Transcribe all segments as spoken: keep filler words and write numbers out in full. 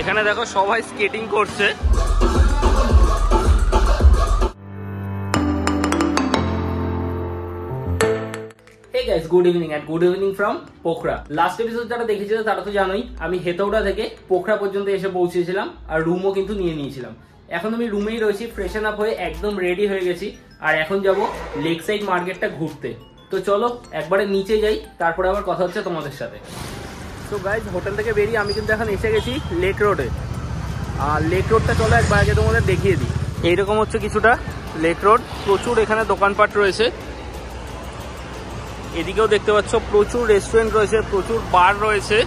এখানে দেখো সবাই স্কেটিং করছে। Good evening and good evening from Pokhara. Last episode যারা দেখেছিল তারা তো জানোই আমি হেতৌড়া থেকে পোখরা পর্যন্ত এসে পৌঁছেছিলাম আর রুমও কিন্তু নিয়ে নিয়েছিলাম। এখন আমি রুমেই রয়েছি, ফ্রেশন আপ হয়ে একদম রেডি হয়ে গেছি আর এখন যাব লেক সাইড মার্কেটটা ঘুরতে। তো চলো একবারে নিচে যাই, তারপরে আবার কথা হচ্ছে তোমাদের সাথে। তো গাইজ হোটেল থেকে বেরিয়ে আমি কিন্তু এখন এসে গেছি লেক রোডে। আর লেক রোডটা চলো একবার আগে তোমাদের দেখিয়ে দিই। এইরকম হচ্ছে কিছুটা লেক রোড, প্রচুর এখানে দোকানপাট রয়েছে। এদিকেও দেখতে পাচ্ছ প্রচুর রেস্টুরেন্ট রয়েছে, প্রচুর বার রয়েছে।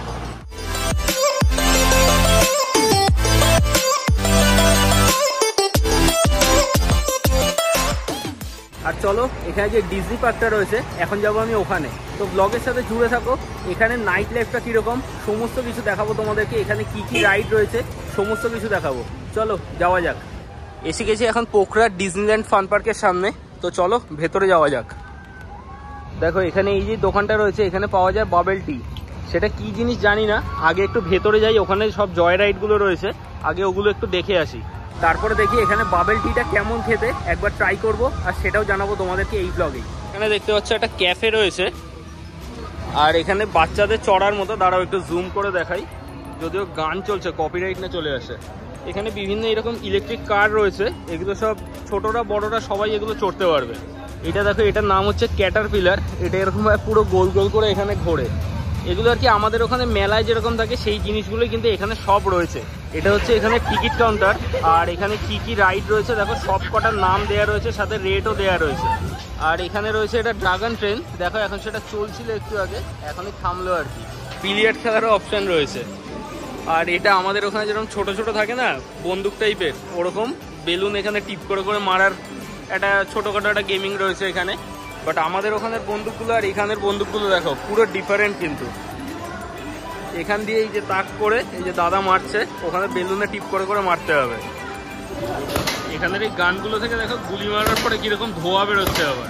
আর চলো এখানে যে ডিজনি পার্কটা রয়েছে এখন যাবো আমি ওখানে। তো ব্লগের সাথে জুড়ে থাকো, এখানে নাইট লাইফটা কিরকম সমস্ত কিছু দেখাবো তোমাদেরকে, এখানে কি কি রাইড রয়েছে সমস্ত কিছু দেখাবো। চলো যাওয়া যাক। এসে গেছি এখন পোখরা ডিজনিল্যান্ড ফান পার্কের সামনে। তো চলো ভেতরে যাওয়া যাক। দেখো এখানে এই যে দোকানটা রয়েছে এখানে পাওয়া যায় বাবেল টি। সেটা কি জিনিস জানি না, আগে একটু ভেতরে যাই, ওখানে সব জয় রাইডগুলো রয়েছে, আগে ওগুলো একটু দেখে আসি, তারপরে দেখি এখানে বাবেল টিটা কেমন খেতে, একবার ট্রাই করব আর সেটাও জানাবো তোমাদেরকে এই ব্লগেই। এখানে দেখতে পাচ্ছ একটা ক্যাফে রয়েছে আর এখানে বাচ্চাদের চড়ার মতো, দাঁড়াও একটু জুম করে দেখাই, যদিও গান চলছে কপিরাইট না চলে আসে। এখানে বিভিন্ন এরকম ইলেকট্রিক কার রয়েছে, এগুলো সব ছোটরা বড়রা সবাই এগুলো চড়তে পারবে। এটা দেখো এটার নাম হচ্ছে ক্যাটারপিলার, এটা এরকম ভাবে পুরো গোল গোল করে এখানে ঘোরে। এগুলো আর কি আমাদের ওখানে মেলায় যেরকম থাকে সেই জিনিসগুলো কিন্তু এখানে সব রয়েছে। এটা হচ্ছে এখানে টিকিট কাউন্টার আর এখানে কি কি রাইড রয়েছে দেখো সব কটার নাম দেওয়া রয়েছে, সাথে রেটও দেওয়া রয়েছে। আর এখানে রয়েছে এটা ড্রাগন ট্রেন, দেখো এখন সেটা চলছিল একটু আগে, এখনই থামলো আর কি। বিলিয়ার্ড খেলারও অপশন রয়েছে। আর এটা আমাদের ওখানে যেরকম ছোট ছোট থাকে না বন্দুক টাইপের, ওরকম বেলুন এখানে টিপ করে করে মারার একটা ছোটখাটো একটা গেমিং রয়েছে এখানে। বাট আমাদের ওখানের বন্দুকগুলো আর এখানের বন্দুকগুলো দেখো পুরো ডিফারেন্ট কিন্তু। এখান দিয়ে এই যে তাক করে এই যে দাদা মারছে, ওখানে বেলুনে টিপ করে করে মারতে হবে। এখানের এই গানগুলো থেকে দেখো গুলি মারার পরে কিরকম ধোয়া বেরোচ্ছে, আবার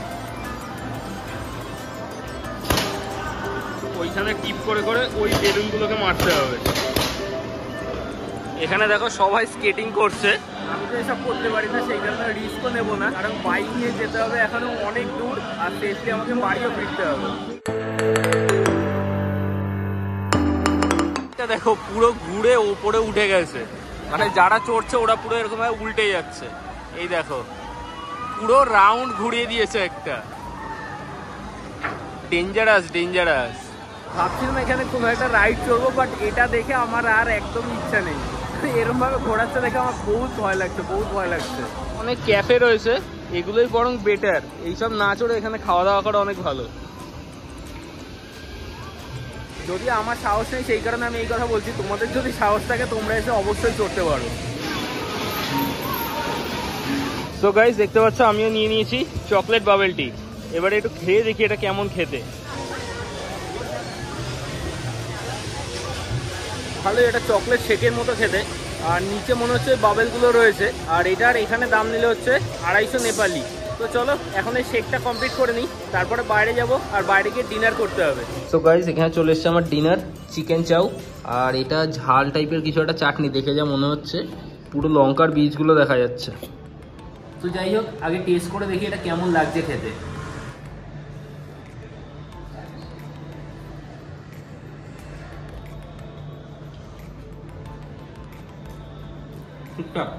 ওইখানে টিপ করে করে ওই বেলুনগুলোকে মারতে হবে। এখানে দেখো সবাই স্কেটিং করছে, আমি তো এসব করতে পারি না, সেই কারণে রিস্কও নেবো না, কারণ বাইক নিয়ে যেতে হবে এখনো অনেক দূর আর সেফলি আমাকে বাড়িও ফিরতে হবে। দেখো পুরো ঘুরে ওপরে উঠে গেছে, মানে যারা চড়ছে ওরা পুরো এরকম ভাবে উল্টে যাচ্ছে। এই দেখো পুরো রাউন্ড ঘুরিয়ে দিয়েছে একটা, ডেঞ্জারাস ডেঞ্জারাস। ভাবছিলাম এখানে খুব একটা রাইড চড়বো, বাট এটা দেখে আমার আর একদম ইচ্ছা নেই, এরকম ভাবে ঘোরাচ্ছে দেখে আমার বহুত ভয় লাগছে, বহুত ভয় লাগছে। অনেক ক্যাফে রয়েছে, এগুলোই বরং বেটার, এইসব না চড়ে এখানে খাওয়া দাওয়া করা অনেক ভালো। যদি আমার সাহস নেই সেই কারণে আমি এই কথা বলছি, তোমাদের যদি সাহস থাকে তোমরা এসে অবশ্যই চড়তে পারো। সো গাইস দেখতে পাচ্ছ আমিও নিয়ে নিয়েছি চকলেট বাবেল টি, এবারে একটু খেয়ে দেখি এটা কেমন খেতে। ভালো, এটা চকলেট শেকের মতো খেতে, আর নিচে মনে হচ্ছে বাবেলগুলো রয়েছে। আর এটার এখানে দাম নিলে হচ্ছে আড়াইশো নেপালি। তো চলো এখন এই শেকটা কমপ্লিট করে নিই, তারপরে বাইরে যাব আর বাইরে গিয়ে ডিনার করতে হবে। সো গাইস এখানে চলে এসছে আমার ডিনার, চিকেন চাউ আর এটা ঝাল টাইপের কিছু একটা চাটনি, দেখে যা মনে হচ্ছে পুরো লঙ্কার বীজগুলো দেখা যাচ্ছে। তো যাই হোক আগে টেস্ট করে দেখি এটা কেমন লাগছে খেতে। ঠিকঠাক,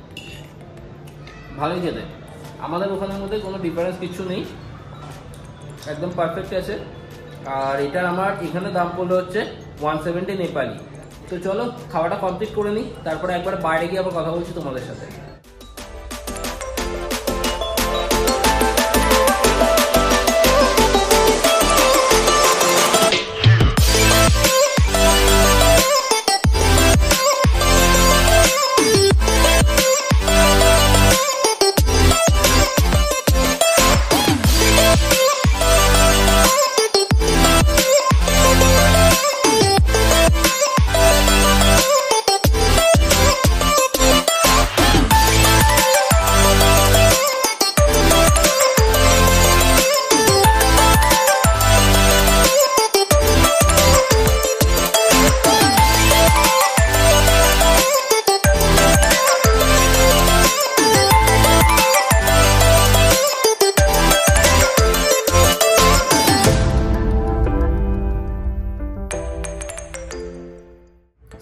ভালোই খেতে, আমাদের ওখানের মধ্যে কোনো ডিফারেন্স কিছু নেই, একদম পারফেক্ট আছে। আর এটার আমার এখানে দাম পড়লো হচ্ছে ওয়ান সেভেন্টি নেপালি। তো চলো খাওয়াটা কমপ্লিট করে নিই, তারপরে একবার বাইরে গিয়ে আবার কথা বলছি তোমাদের সাথে।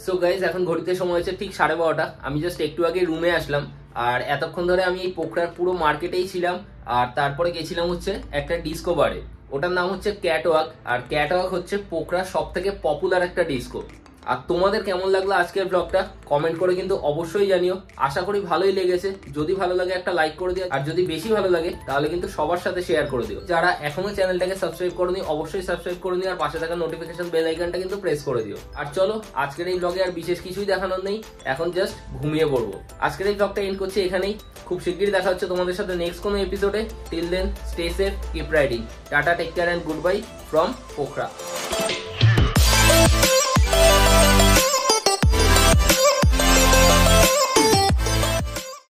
সো গাইজ এখন ঘড়িতে সময় হচ্ছে ঠিক সাড়ে বারোটা। আমি জাস্ট একটু আগে রুমে আসলাম, আর এতক্ষণ ধরে আমি এই পোখরার পুরো মার্কেটেই ছিলাম। আর তারপরে গেছিলাম হচ্ছে একটা ডিস্কো বারে, ওটার নাম হচ্ছে ক্যাটওয়াক। আর ক্যাটওয়াক হচ্ছে পোখরার সব থেকে পপুলার একটা ডিস্কো। আর তোমাদের কেমন লাগলো আজকের ব্লগটা কমেন্ট করে কিন্তু অবশ্যই জানিও। আশা করি ভালোই লেগেছে। যদি ভালো লাগে একটা লাইক করে দিও, আর যদি বেশি ভালো লাগে তাহলে কিন্তু সবার সাথে শেয়ার করে দিও। যারা এখনো চ্যানেলটাকে সাবস্ক্রাইব করোনি অবশ্যই সাবস্ক্রাইব করে নিও, আর পাশে থাকা নোটিফিকেশন বেল আইকনটা কিন্তু প্রেস করে দিও। আর চলো, আজকের এই ব্লগে আর বিশেষ কিছুই দেখানোর নেই, এখন জাস্ট ঘুমিয়ে পড়বো। আজকের এই ব্লগটা এন্ড করছি এখানেই। খুব শিগগিরই দেখা হচ্ছে তোমাদের সাথে নেক্সট কোনো এপিসোডে। Till then stay safe, keep riding. Ta ta, take care and good bye from Pokhara.